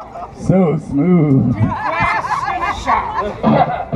So smooth. Flash and a shot.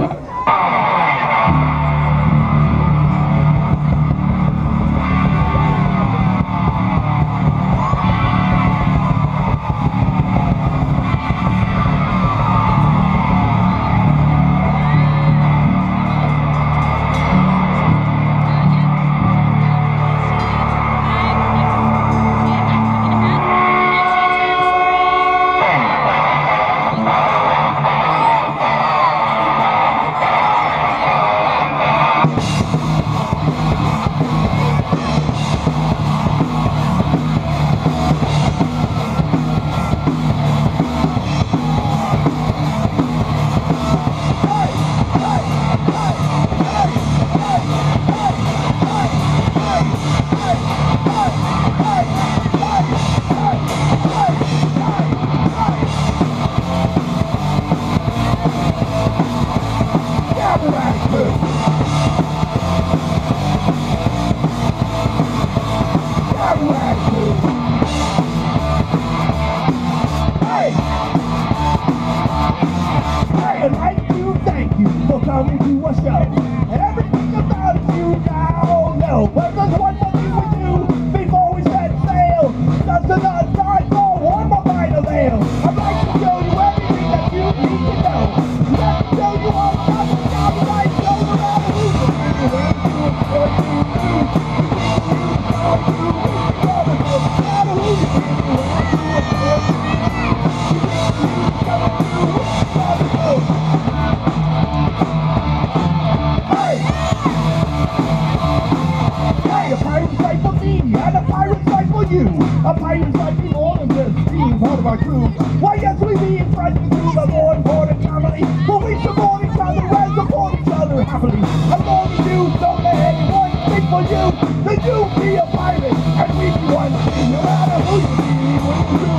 A pirate's like me more than just being part of our crew. Why, yes, we being friends with you, the more important family. But we support each other and support each other happily. As long as you don't let anyone think for you, then you be a pirate, and we be one thing. No matter who you be, what you do,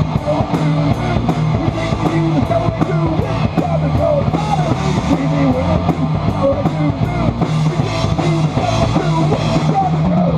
we think for you the show we do. It's time to go, no matter who you be, what you do, what you do. We think for you the show we do, it's time to go.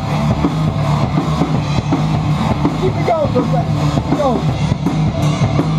Keep it going,